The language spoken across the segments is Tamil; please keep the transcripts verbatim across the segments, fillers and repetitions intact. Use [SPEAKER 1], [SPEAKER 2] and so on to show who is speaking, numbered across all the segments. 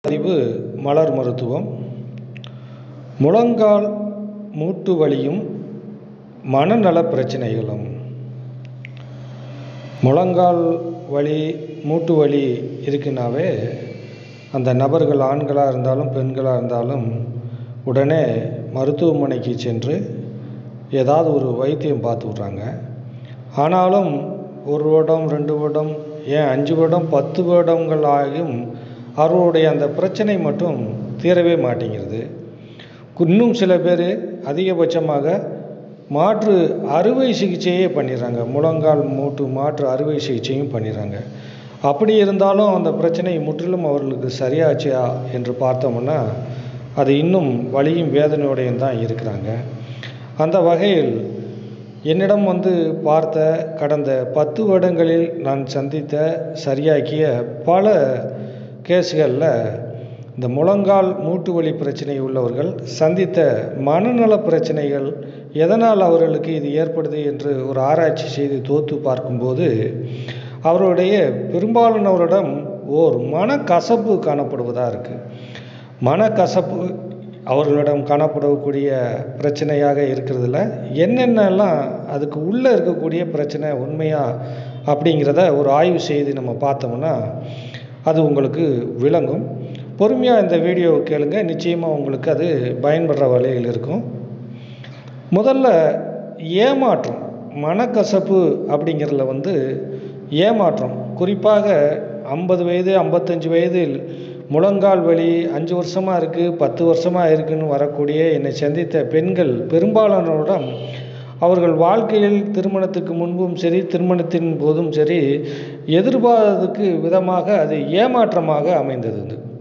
[SPEAKER 1] பதிவு மலர் மருத்துவம். முழங்கால் மூட்டு வலியும் மனநல பிரச்சனைகளும். முழங்கால் வலி மூட்டு வலி இருக்குன்னாவே அந்த நபர்கள் ஆண்களாக இருந்தாலும் பெண்களாக இருந்தாலும் உடனே மருத்துவமனைக்கு சென்று ஏதாவது ஒரு வைத்தியம் பார்த்து விட்றாங்க. ஆனாலும் ஒரு வருடம் ரெண்டு வருடம் ஏன் அஞ்சு வருடம் பத்து வருடங்கள் ஆகியும் அவர்களுடைய அந்த பிரச்சனை மட்டும் தீரவே மாட்டேங்கிறது. இன்னும் சில பேர் அதிகபட்சமாக மாற்று அறுவை சிகிச்சையே பண்ணிடுறாங்க. முழங்கால் மூட்டு மாற்று அறுவை சிகிச்சையும் பண்ணிடுறாங்க. அப்படி இருந்தாலும் அந்த பிரச்சனை முற்றிலும் அவர்களுக்கு சரியாச்சா என்று பார்த்தோம்னா அது இன்னும் வலியும் வேதனையோடையும் தான் இருக்கிறாங்க. அந்த வகையில் என்னிடம் வந்து பார்த்த கடந்த பத்து வருடங்களில் நான் சந்தித்த சரியாக்கிய பல கேஸுகளில் இந்த முழங்கால் மூட்டு வலி பிரச்சனை உள்ளவர்கள் சந்தித்த மனநல பிரச்சனைகள் எதனால் அவர்களுக்கு இது ஏற்படுது என்று ஒரு ஆராய்ச்சி செய்து தோற்று பார்க்கும்போது அவருடைய பெரும்பாலானவரிடம் ஓர் மனக்கசப்பு காணப்படுவதாக இருக்குது. மனக்கசப்பு அவர்களிடம் காணப்படக்கூடிய பிரச்சனையாக இருக்கிறதுல என்னென்னலாம் அதுக்கு உள்ளே இருக்கக்கூடிய பிரச்சனை உண்மையா அப்படிங்கிறத ஒரு ஆய்வு செய்து நம்ம பார்த்தோம்னா அது உங்களுக்கு விளங்கும். பொறுமையாக இந்த வீடியோவை கேளுங்க, நிச்சயமாக உங்களுக்கு அது பயன்படுற வழியில் இருக்கும். முதல்ல ஏமாற்றம், மனக்கசப்பு அப்படிங்கிறதுல வந்து ஏமாற்றம், குறிப்பாக ஐம்பது வயது ஐம்பத்தஞ்சு வயதில் முழங்கால் வலி அஞ்சு வருஷமாக இருக்குது பத்து வருஷமாக இருக்குதுன்னு வரக்கூடிய என்னை சந்தித்த பெண்கள் பெரும்பாலானோரிடம் அவர்கள் வாழ்க்கையில் திருமணத்துக்கு முன்பும் சரி திருமணத்தின் போதும் சரி எதிர்பார்த்ததுக்கு விதமாக அது ஏமாற்றமாக அமைந்தது.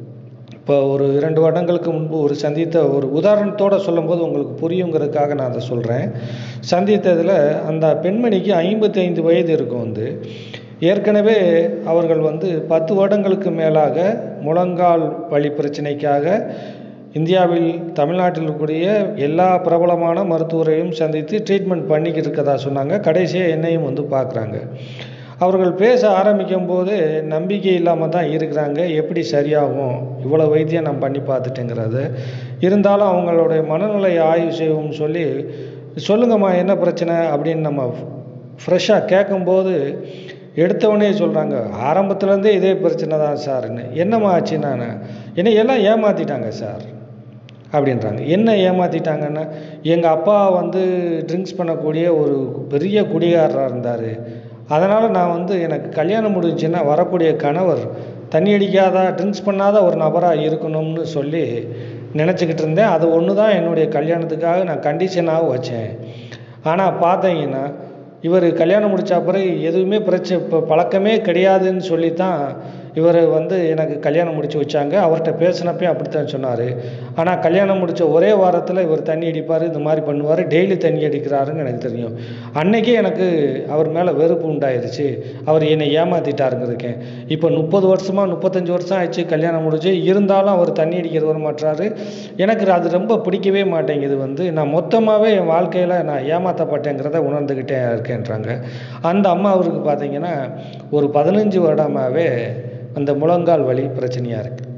[SPEAKER 1] இப்போ ஒரு இரண்டு வருடங்களுக்கு முன்பு ஒரு சந்தித்த ஒரு உதாரணத்தோடு சொல்லும்போது உங்களுக்கு புரியுங்கிறதுக்காக நான் அதை சொல்கிறேன். சந்தித்ததில் அந்த பெண்மணிக்கு ஐம்பத்தி ஐந்து வயது இருக்கும். வந்து ஏற்கனவே அவர்கள் வந்து பத்து வருடங்களுக்கு மேலாக முழங்கால் வலி பிரச்சனைக்காக இந்தியாவில் தமிழ்நாட்டில் இருக்கக்கூடிய எல்லா பிரபலமான மருத்துவரையும் சந்தித்து ட்ரீட்மெண்ட் பண்ணிக்கிட்டு இருக்கதா சொன்னாங்க. கடைசியாக என்னையும் வந்து பார்க்குறாங்க. அவர்கள் பேச ஆரம்பிக்கும் போது நம்பிக்கை இல்லாமல் தான் இருக்கிறாங்க. எப்படி சரியாகும், இவ்வளோ வைத்தியம் நான் பண்ணி பார்த்துட்டேங்கிறது. இருந்தாலும் அவங்களுடைய மனநிலை ஆய்வு செய்வோம்னு சொல்லி சொல்லுங்கம்மா என்ன பிரச்சனை அப்படின்னு நம்ம ஃப்ரெஷ்ஷாக கேட்கும்போது எடுத்தவொடனே சொல்கிறாங்க, ஆரம்பத்துலேருந்தே இதே பிரச்சனை தான் சார்ன்னு. என்னம்மா ஆச்சு, நான் என்னை எல்லாம் ஏமாற்றிட்டாங்க சார் அப்படின்றாங்க. என்ன ஏமாற்றிட்டாங்கன்னா, எங்கள் அப்பா வந்து ட்ரிங்க்ஸ் பண்ணக்கூடிய ஒரு பெரிய குடிகாரராக இருந்தார். அதனால் நான் வந்து எனக்கு கல்யாணம் முடிஞ்சுன்னா வரக்கூடிய கணவர் தண்ணி அடிக்காத ட்ரிங்க்ஸ் பண்ணாத ஒரு நபராக இருக்கணும்னு சொல்லி நினச்சிக்கிட்டு இருந்தேன். அது ஒன்று தான் என்னுடைய கல்யாணத்துக்காக நான் கண்டிஷனாக வச்சேன். ஆனால் பார்த்தீங்கன்னா இவர் கல்யாணம் முடித்த பிறகு எதுவுமே பிரச்சனை இப்போ பழக்கமே கிடையாதுன்னு சொல்லி தான் இவர் வந்து எனக்கு கல்யாணம் முடித்து வச்சாங்க. அவர்கிட்ட பேசினப்பே அப்படித்தான் சொன்னார். ஆனால் கல்யாணம் முடித்த ஒரே வாரத்தில் இவர் தண்ணி அடிப்பார், இந்த மாதிரி பண்ணுவார், டெய்லி தண்ணி அடிக்கிறாருன்னு எனக்கு தெரியும். அன்றைக்கே எனக்கு அவர் மேலே வெறுப்பு உண்டாயிருச்சு. அவர் என்னை ஏமாற்றிட்டாருங்கிறதுக்கேன். இப்போ முப்பது வருஷமாக முப்பத்தஞ்சு வருஷம் ஆயிடுச்சு கல்யாணம் முடிச்சு, இருந்தாலும் அவர் தண்ணி அடிக்கிறது வர மாட்டாரு. எனக்கு அது ரொம்ப பிடிக்கவே மாட்டேங்குது. வந்து நான் மொத்தமாகவே என் வாழ்க்கையில் நான் ஏமாற்றப்பட்டேங்கிறத உணர்ந்துக்கிட்டே இருக்கேன்றாங்க. அந்த அம்மா அவருக்கு பார்த்தீங்கன்னா ஒரு பதினஞ்சு வருடமாகவே அந்த முழங்கால் வலி பிரச்சனையாக இருக்குது.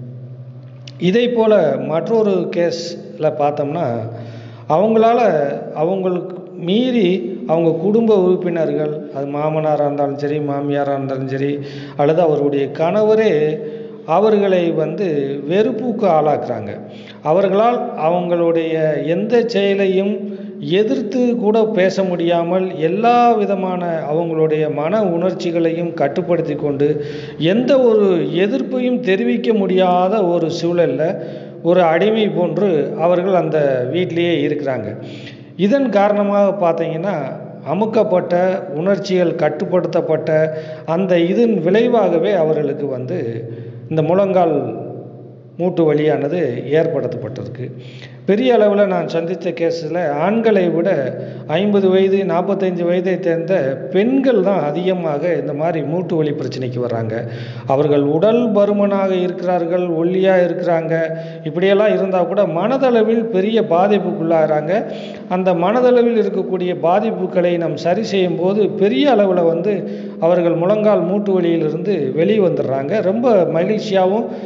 [SPEAKER 1] இதே போல் மற்றொரு கேஸில் பார்த்தோம்னா அவங்களால அவங்களுக்கு மீறி அவங்க குடும்ப உறுப்பினர்கள், அது மாமனாராக இருந்தாலும் சரி மாமியாராக இருந்தாலும் சரி அல்லது அவருடைய கணவரே அவர்களை வந்து வெறுப்புக்கு ஆளாக்குறாங்க. அவர்களால் அவங்களுடைய எந்த செயலையும் எதிர்த்து கூட பேச முடியாமல் எல்லா விதமான அவங்களுடைய மன உணர்ச்சிகளையும் கட்டுப்படுத்தி கொண்டு எந்த ஒரு எதிர்ப்பையும் தெரிவிக்க முடியாத ஒரு சூழலில் ஒரு அடிமை போன்று அவர்கள் அந்த வீட்டிலேயே இருக்கிறாங்க. இதன் காரணமாக பார்த்தீங்கன்னா அமுக்கப்பட்ட உணர்ச்சிகள் கட்டுப்படுத்தப்பட்ட அந்த இதன் விளைவாகவே அவர்களுக்கு வந்து இந்த முழங்கால் மூட்டு வலியானது ஏற்படுத்தப்பட்டிருக்கு. பெரிய அளவில் நான் சந்தித்த கேஸில் ஆண்களை விட ஐம்பது வயது நாற்பத்தஞ்சு வயதை சேர்ந்த பெண்கள் தான் அதிகமாக இந்த மாதிரி மூட்டு வலி பிரச்சனைக்கு வர்றாங்க. அவர்கள் உடல் பருமனாக இருக்கிறார்கள், ஒல்லியாக இருக்கிறாங்க, இப்படியெல்லாம் இருந்தால் கூட மனதளவில் பெரிய பாதிப்புக்குள்ளாகிறாங்க. அந்த மனதளவில் இருக்கக்கூடிய பாதிப்புகளை நாம் சரி செய்யும் போது பெரிய அளவில் வந்து அவர்கள் முழங்கால் மூட்டு வலியிலிருந்து வெளியே வந்துடுறாங்க. ரொம்ப மகிழ்ச்சியாகவும்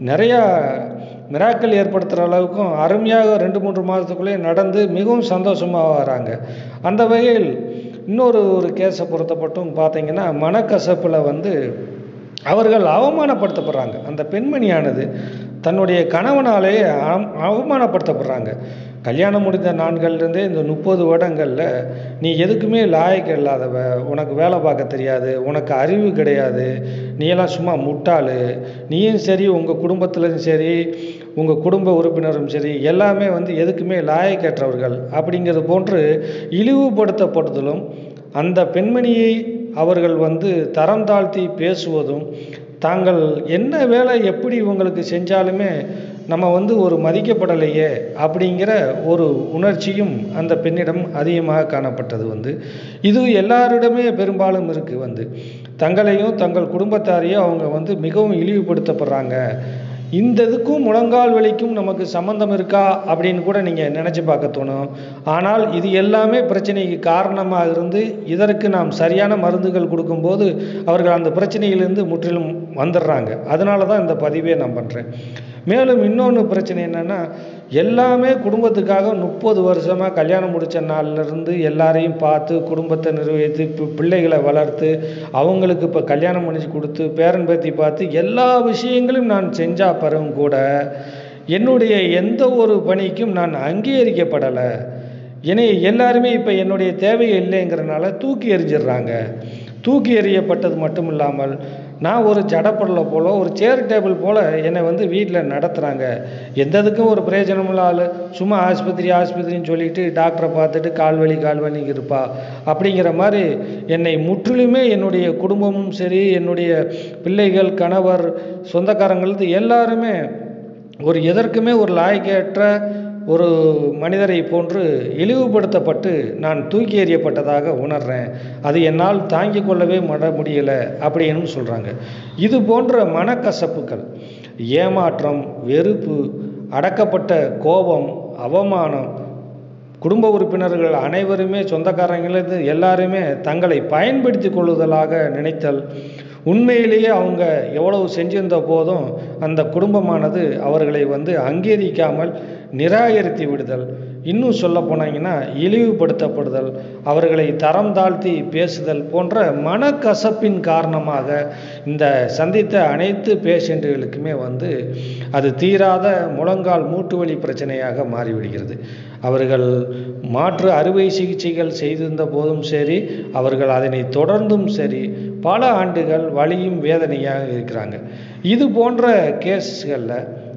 [SPEAKER 1] நிறையா மிராக்கள் ஏற்படுத்துகிற அளவுக்கும் அருமையாக ரெண்டு மூன்று மாதத்துக்குள்ளே நடந்து மிகவும் சந்தோஷமாக வராங்க. அந்த வகையில் இன்னொரு ஒரு கேஸை பொறுத்தப்பட்டும் பார்த்தீங்கன்னா, மனக்கசப்பில் வந்து அவர்கள் அவமானப்படுத்தப்படுறாங்க. அந்த பெண்மணியானது தன்னுடைய கணவனாலே அவமானப்படுத்தப்படுறாங்க. கல்யாணம் முடிந்த நாட்கள்லேருந்தே இந்த முப்பது வருடங்களில் நீ எதுக்குமே லாயக்கு இல்லாதவ, உனக்கு வேலை பார்க்க தெரியாது, உனக்கு அறிவு கிடையாது, நீ எல்லாம் சும்மா முட்டாள், நீயும் சரி உங்கள் குடும்பத்திலும் சரி உங்கள் குடும்ப உறுப்பினரும் சரி எல்லாமே வந்து எதுக்குமே லாயக்கற்றவர்கள் அப்படிங்கிறது போன்று இழிவுபடுத்தப்படுதலும், அந்த பெண்மணியை அவர்கள் வந்து தரம் தாழ்த்தி பேசுவதும், தாங்கள் என்ன வேலை எப்படி இவங்களுக்கு செஞ்சாலுமே நம்ம வந்து ஒரு மதிக்கப்படலையே அப்படிங்கிற ஒரு உணர்ச்சியும் அந்த பெண்ணிடம் அதிகமாக காணப்பட்டது. வந்து இது எல்லாரிடமே பெரும்பாலும் இருக்குது. வந்து தங்களையும் தங்கள் குடும்பத்தாரையும் அவங்க வந்து மிகவும் இழிவுபடுத்தப்படுறாங்க. இந்த இதுக்கும் முழங்கால் வலிக்கும் நமக்கு சம்மந்தம் இருக்கா அப்படின்னு கூட நீங்கள் நினச்சி பார்க்க தோணும். ஆனால் இது எல்லாமே பிரச்சனைக்கு காரணமாக இருந்து இதற்கு நாம் சரியான மருந்துகள் கொடுக்கும்போது அவர்கள் அந்த பிரச்சனையிலிருந்து முற்றிலும் வந்துடுறாங்க. அதனால தான் இந்த பதிவே நான் பண்ணுறேன். மேலும் இன்னொன்று பிரச்சனை என்னென்னா, எல்லாமே குடும்பத்துக்காக முப்பது வருஷமாக கல்யாணம் முடித்த நாள்லேருந்து எல்லாரையும் பார்த்து குடும்பத்தை நிர்வகித்து இப்போ பிள்ளைகளை வளர்த்து அவங்களுக்கு இப்போ கல்யாணம் முடிச்சு கொடுத்து பேரன் பேத்தி பார்த்து எல்லா விஷயங்களும் நான் செஞ்சால் பிறகும் கூட என்னுடைய எந்த ஒரு பணிக்கும் நான் அங்கீகரிக்கப்படலை. ஏன்னா எல்லாருமே இப்போ என்னுடைய தேவை இல்லைங்கிறனால தூக்கி எறிஞ்சிடுறாங்க. தூக்கி எறியப்பட்டது மட்டும் இல்லாமல் நான் ஒரு ஜடப்படலை போல் ஒரு சேர் டேபிள் போல் என்னை வந்து வீட்டில் நடத்துகிறாங்க. எந்ததுக்கும் ஒரு பிரயோஜனம் இல்லாத சும்மா ஆஸ்பத்திரி ஆஸ்பத்திரின்னு சொல்லிட்டு டாக்டரை பார்த்துட்டு கால்வலி கால்வலிங்க இருப்பா அப்படிங்கிற மாதிரி என்னை முற்றிலுமே என்னுடைய குடும்பமும் சரி என்னுடைய பிள்ளைகள் கணவர் சொந்தக்காரங்களுக்கு எல்லாருமே ஒரு எதற்குமே ஒரு லாயக்கேற்ற ஒரு மனிதரை போன்று இழிவுபடுத்தப்பட்டு நான் தூக்கி எறியப்பட்டதாக உணர்றேன். அது என்னால் தாங்கிக் கொள்ளவே மட முடியலை அப்படின்னு சொல்கிறாங்க. இது போன்ற மனக்கசப்புகள், ஏமாற்றம், வெறுப்பு, அடக்கப்பட்ட கோபம், அவமானம், குடும்ப உறுப்பினர்கள் அனைவருமே சொந்தக்காரங்களிலிருந்து எல்லாருமே தங்களை பயன்படுத்தி கொள்ளுதலாக நினைத்தல், உண்மையிலேயே அவங்க எவ்வளவு செஞ்சிருந்த போதும் அந்த குடும்பமானது அவர்களை வந்து அங்கீகரிக்காமல் நிராகரித்து விடுதல், இன்னும் சொல்ல போனாங்கன்னா இழிவுபடுத்தப்படுதல், அவர்களை தரம் தாழ்த்தி பேசுதல் போன்ற மனக்கசப்பின் காரணமாக இந்த சந்தித்த அனைத்து பேஷண்ட்டுகளுக்குமே வந்து அது தீராத முழங்கால் மூட்டு வலி பிரச்சனையாக மாறிவிடுகிறது. அவர்கள் மாற்று அறுவை சிகிச்சைகள் செய்திருந்த போதும் சரி, அவர்கள் அதனை தொடர்ந்தும் சரி பல ஆண்டுகள் வலியும் வேதனையாக இருக்கிறாங்க. இது போன்ற கேஸ்களில்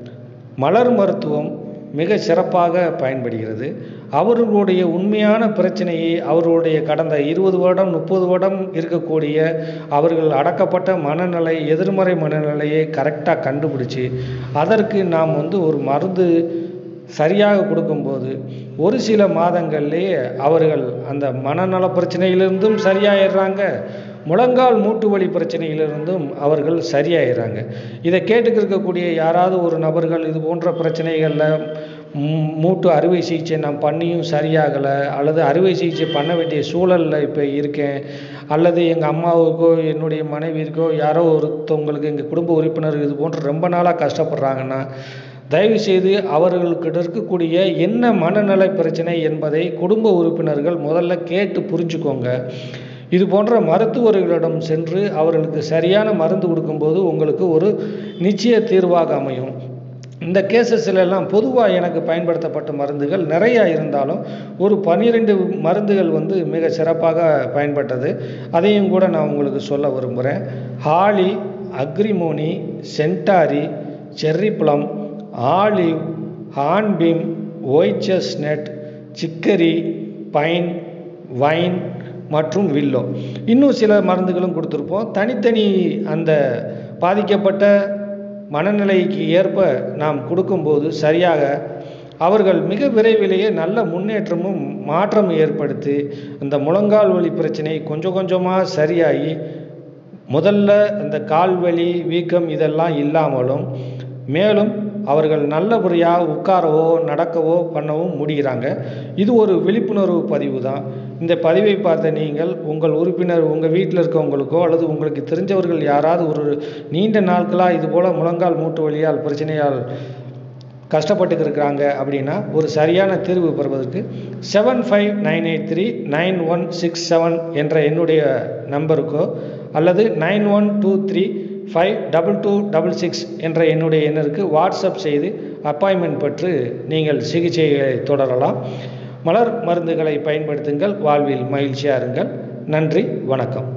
[SPEAKER 1] மலர் மருத்துவம் மிக சிறப்பாக பயன்படுகிறது. அவர்களுடைய உண்மையான பிரச்சனையை அவர்களுடைய கடந்த இருபது வருடம் முப்பது வருடம் இருக்கக்கூடிய அவர்கள் அடக்கப்பட்ட மனநிலை, எதிர்மறை மனநிலையை கரெக்டாக கண்டுபிடிச்சி அதற்கு நாம் வந்து ஒரு மருந்து சரியாக கொடுக்கும்போது ஒரு சில மாதங்கள்லேயே அவர்கள் அந்த மனநல பிரச்சனையிலிருந்தும் சரியாயிடுறாங்க, முழங்கால் மூட்டு வலி பிரச்சனையிலிருந்தும் அவர்கள் சரியாயிடுறாங்க. இதை கேட்டுக்கிருக்கக்கூடிய யாராவது ஒரு நபர்கள் இது போன்ற பிரச்சனைகளில் மூட்டு அறுவை சிகிச்சை நான் பண்ணியும் சரியாகலை, அல்லது அறுவை சிகிச்சை பண்ண வேண்டிய சூழலில் இப்போ இருக்கேன், அல்லது எங்கள் அம்மாவுக்கோ என்னுடைய மனைவிற்கோ யாரோ ஒருத்தவங்களுக்கு எங்கள் குடும்ப உறுப்பினர் இது போன்று ரொம்ப நாளாக கஷ்டப்படுறாங்கன்னா தயவுசெய்து அவர்களுக்கிட்ட இருக்கக்கூடிய என்ன மனநல பிரச்சனை என்பதை குடும்ப உறுப்பினர்கள் முதல்ல கேட்டு புரிஞ்சுக்கோங்க. இது போன்ற மருத்துவர்களிடம் சென்று அவர்களுக்கு சரியான மருந்து கொடுக்கும்போது உங்களுக்கு ஒரு நிச்சய தீர்வாக அமையும். இந்த கேசஸில் எல்லாம் பொதுவாக எனக்கு பயன்படுத்தப்பட்ட மருந்துகள் நிறையா இருந்தாலும் ஒரு பன்னிரெண்டு மருந்துகள் வந்து மிக சிறப்பாக பயன்பட்டது. அதையும் கூட நான் உங்களுக்கு சொல்ல விரும்புகிறேன். Holly, agrimony, centaury, cherry plum, olive, hornbeam, white chestnut, chicory, pine, vine மற்றும் வில்லோ. இன்னும் சில மருந்துகளும் கொடுத்துருப்போம். தனித்தனி அந்த பாதிக்கப்பட்ட மனநிலைக்கு ஏற்ப நாம் கொடுக்கும்போது சரியாக அவர்கள் மிக விரைவிலேயே நல்ல முன்னேற்றமும் மாற்றம் ஏற்படுத்தி அந்த முழங்கால் வலி பிரச்சனை கொஞ்சம் கொஞ்சமாக சரியாகி முதல்ல அந்த கால் வலி வீக்கம் இதெல்லாம் இல்லாமலும் மேலும் அவர்கள் நல்லபடியாக உட்காரவோ நடக்கவோ பண்ணவும் முடிகிறாங்க. இது ஒரு விழிப்புணர்வு பதிவு தான். இந்த பதிவை பார்த்த நீங்கள் உங்கள் உறுப்பினர் உங்கள் வீட்டில் இருக்கவங்களுக்கோ அல்லது உங்களுக்கு தெரிஞ்சவர்கள் யாராவது ஒரு நீண்ட நாட்களாக இதுபோல் முழங்கால் மூட்டு வலியால் பிரச்சனையால் கஷ்டப்பட்டு இருக்கிறாங்க அப்படின்னா ஒரு சரியான தீர்வு பெறுவதற்கு seven five nine eight three nine one six seven என்ற என்னுடைய நம்பருக்கோ அல்லது nine one two three five double two double six என்ற என்னுடைய எண்ணிற்கு வாட்ஸ்அப் செய்து அப்பாயின்மெண்ட் பெற்று நீங்கள் சிகிச்சையை தொடரலாம். மலர் மருந்துகளை பயன்படுத்துங்கள். வாழ்வில் மகிழ்ச்சியாக இருங்கள். நன்றி, வணக்கம்.